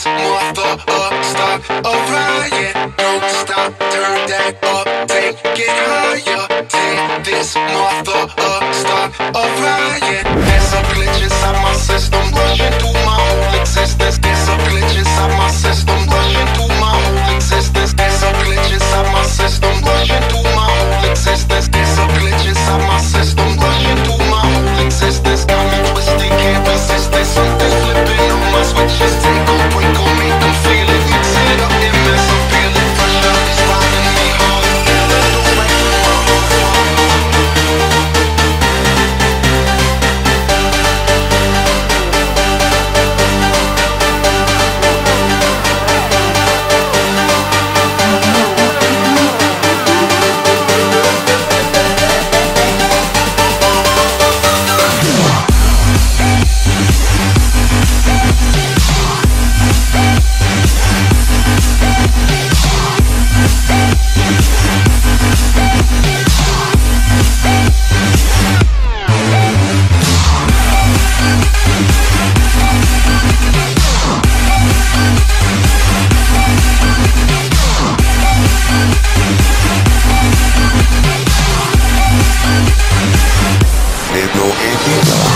mother up, start a riot. Don't stop, turn that up, take it higher. Take this mother up, start a riot. There's a glitch inside my system, rushing through my whole existence. There's a glitch inside my system, rushing through my whole existence. There's a glitch inside my system, rushing through my whole existence. There's a glitch inside my system, rushing through my whole existence. Got me twisted, can't resist. There's something flipping on my switches. Take a break on me, can feel it. Mix it up and mess up, feel it. Pressure is riding me hard. Feel it all right through my heart. Ain't no